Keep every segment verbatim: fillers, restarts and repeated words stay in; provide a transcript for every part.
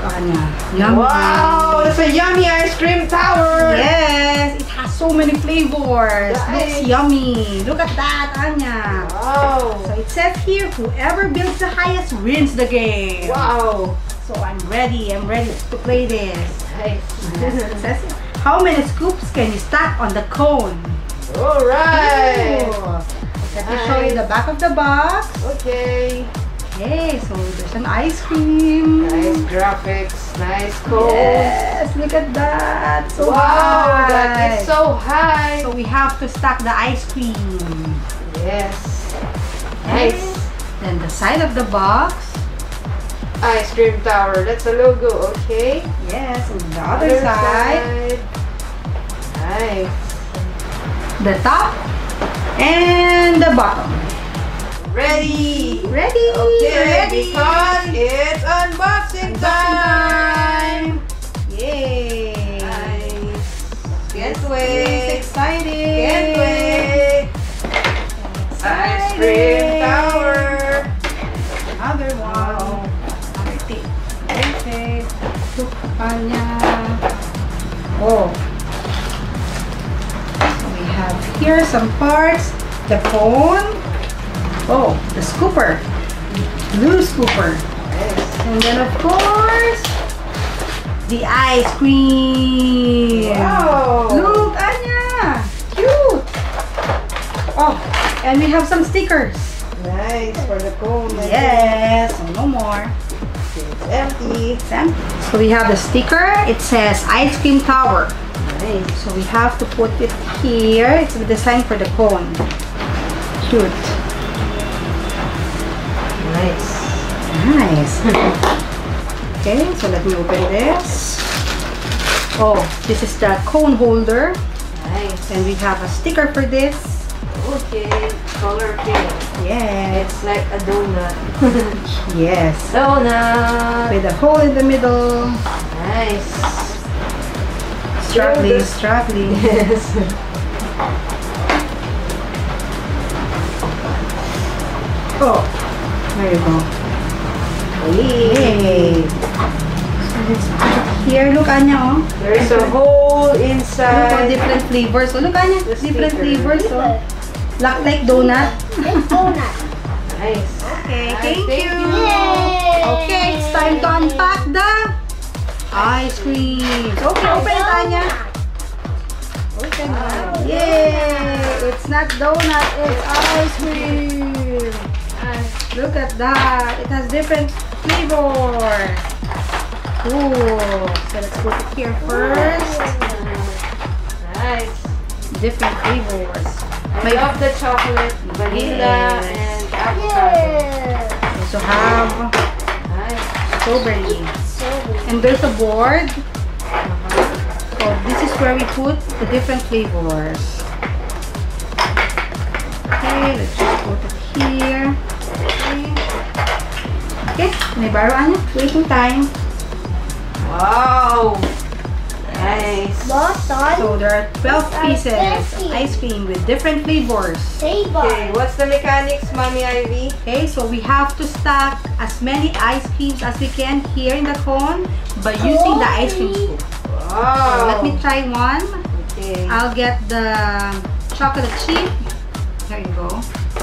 Anya. Yummy. Wow, that's a yummy ice cream tower. Yes, it has so many flavors. Nice. Looks yummy. Look at that, Anya. Wow. So it says here, whoever builds the highest wins the game. Wow. So I'm ready. I'm ready to play this. Nice. It says, how many scoops can you stack on the cone? All right. Ooh. Let me show you the back of the box. Okay. Okay, so there's an ice cream. Nice graphics. Nice code. Yes, look at that. So Wow, high. that is so high. So we have to stack the ice cream. Yes. Nice. Then the side of the box. Ice cream tower. That's a logo. Okay. Yes, and the other, side. side. Nice. The top. And the bottom. Ready. Ready. Okay, Ready. because it's unboxing time. Yay. Nice. Can't It's wait. exciting. Can't wait. Ice cream tower. Another one. Another tip. Okay. Look, Anya. Oh. So we have here some parts. The cone. Oh, the scooper. Blue scooper. Nice. And then of course, the ice cream. Wow. Look, Anya. Cute. Oh, and we have some stickers. Nice for the cone. Yes, so no more. It's empty. It's empty. So we have the sticker. It says ice cream tower. Nice. So we have to put it here. It's the design for the cone. Cute. Nice. Nice. Okay, so let me open this. Oh, this is the cone holder. Nice. And we have a sticker for this. Okay. Color pink. Yes. It's like a donut. Yes. Donut. With a hole in the middle. Nice. Struggling, Cute. struggling. Yes. Oh, there you go. Yay. So let's put it here. Look, Anya, oh. There's a hole Look, oh, inside. different flavors. So look, Anya, The different sticker. flavors. So, like, like donut. It's donut. Nice. Okay, Nice, thank, thank you. you. Yay! Okay, it's time to unpack the ice cream. Okay, open it, Anya. Open it. Yay! It's not donut, it's ice cream. Look at that. It has different flavors. Cool. So let's put it here first. Nice. Different flavors. I My- love the chocolate, vanilla, Yes. and avocado. Yes. We also have Nice. strawberry. So And there's a board. So this is where we put the different flavors. Okay, let's just put it here. Okay. Okay, may borrow, Anya? Waiting time. Wow. Nice. bottle. So there are twelve These are pieces fancy. of ice cream with different flavors. Table. Okay, what's the mechanics, Mommy Ivy? Okay, so we have to stack as many ice creams as we can here in the cone by using the ice cream scoop. So Wow. let me try one. Okay. I'll get the chocolate chip. There you go.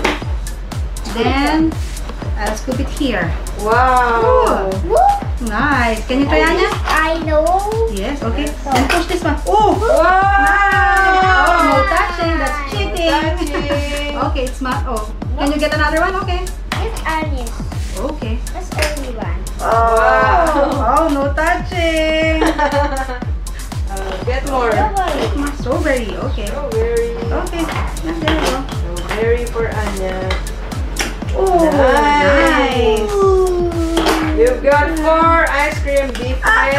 Then I'll scoop it here. Wow. Woo! Nice. Can you try, Anya? I know. Yes. Okay. Then push this one. Oh! Wow. Oh, no touching. That's cheating. touching. Okay, it's my. Oh, can you get another one? Okay. It's onion. Okay. That's only one. Oh, Wow. no touching. Uh, get more. Strawberry. Strawberry. Okay. Strawberry. Okay. Yeah, there you go. Strawberry for Anya. Oh, Nice. nice. Ooh. You've got four ice cream deep fried.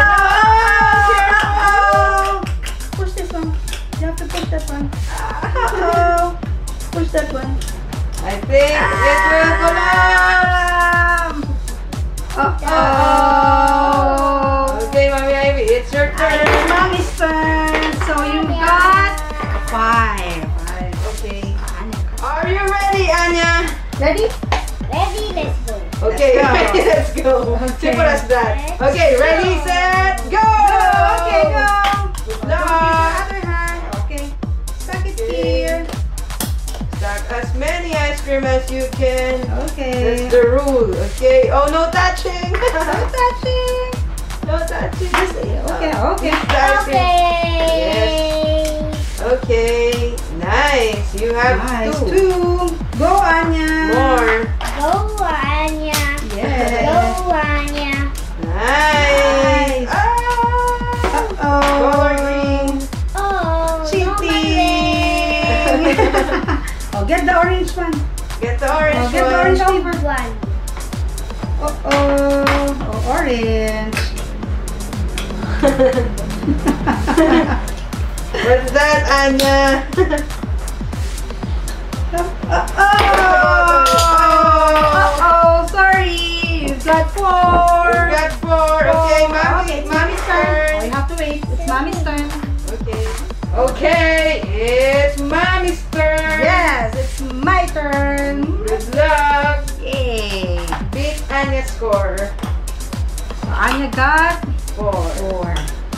Oh, push this one. You have to push that one. Oh, push that one. I think it will collapse. Uh-oh. Okay, Mommy Ivy, it's your It's turn. Mommy's turn. So you got five. Five. Okay. Are you ready, Anya? Ready? Ready? Let's go. Okay, Okay, go. ready, let's go. Okay. Simple as that. Okay, ready, set, go! Okay, go. Good The luck. other hand. Okay. Stuck it Okay. here. Stack as many ice cream as you can. Okay. That's the rule. Okay. Oh, no touching. No touching. No touching. Okay, okay. Use the ice cream. Okay. Okay. Nice. You have Nice. two. Two. Go, Anya. More. Go, Anya. Yes. Go, Anya. Nice. Nice. Ah. Uh-oh. Color green. Oh, Cheating. Oh, get the orange one. Get the orange Oh, get the one. orange no flavor. one. Uh-oh. Oh, orange. What's that, Anya? Uh-oh. Uh-oh. Sorry. You've got four. We got four. Okay, Four. mommy. Okay, it's Mommy's Oh, turn. you have to wait. It's mommy's turn. Okay. Okay, it's mommy's turn. Yes, it's my turn. Good luck. Yay. Beat Anya's score. So Anya got Four. four.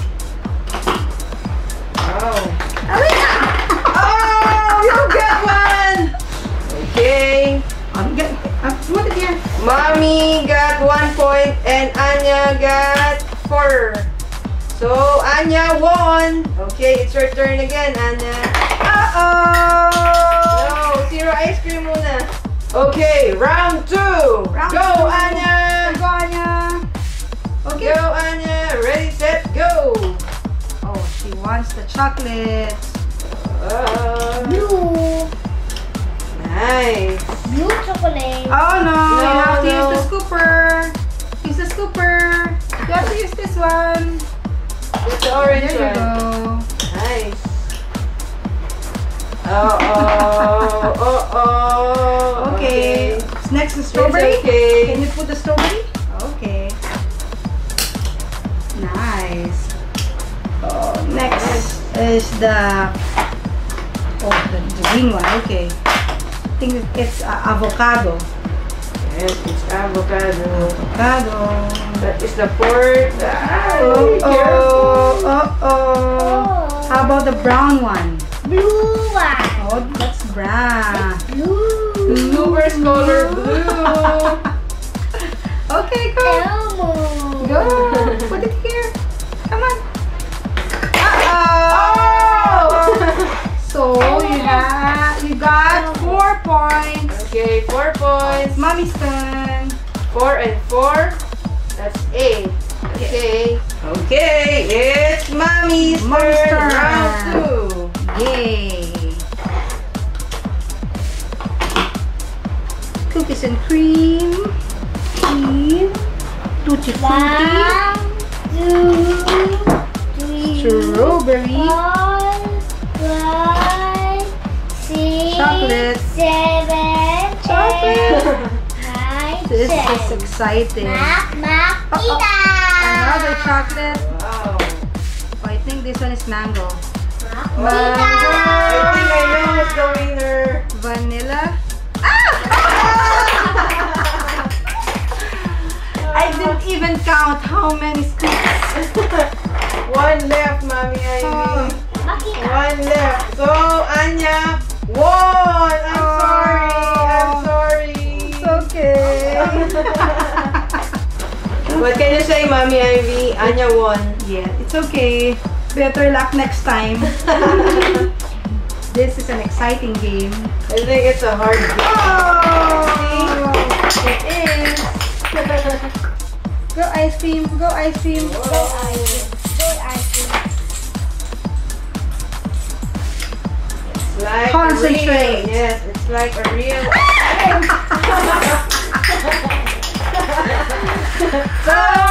Oh. Alina! Oh, you get one. Okay. Oh, you get, uh, put it here. Mommy got one point and Anya got four. So Anya won. Okay, it's your turn again, Anya. Uh-oh. No, zero ice cream muna. Okay, round two. Round Go, two. Anya. Go, Anya. Okay. Go, Anya. Ready, set, go. Oh, she wants the chocolate. Uh, Blue. nice. Blue chocolate. Oh no, you No, have to no. use the scooper. Use the scooper. You have to use this one. Get the orange There you one. go. Nice. Uh-oh. Uh-oh. Okay. Next is strawberry. It's okay. Can you put the strawberry? Okay. Nice. Oh, next is the oh the, the green one. Okay. I think it's uh, avocado. Yes, it's avocado. Avocado. That is the fourth. Ah, Oh be careful. oh oh oh. How about the brown one? Blue one. Oh, that's brown. Blue. Super color blue. Okay, go. Elmo. Go. Put it here. Come on. Oh! So you have you got four points. Okay, four points. Mommy's turn. Four and four. That's eight. Okay. Okay, it's mommy's Mommy's turn. turn. Round two. Yay. Cookies and cream. Cream. Tutti frutti. One, two, three, Strawberry. four, five, six, Chocolate. seven, Chocolate. eight, nine, This ten. is exciting. Mac, mac, Uh-oh. kita. Another chocolate. Wow. Oh, I think this one is mango. Mac, Mango. I think I know who's the winner. Vanilla. I didn't even count how many scoops. One left, Mommy Ivy. Oh. Makita. One left. So, Anya won. I'm Oh. sorry. I'm sorry. It's okay. What can you say, Mommy Ivy? Anya won. Yeah, it's okay. Better luck next time. This is an exciting game. I think it's a hard game. Oh, it is. Go ice cream. Go ice cream. Go ice cream. Go ice cream. It's like Concentrate. A real, yes, it's like a real. So,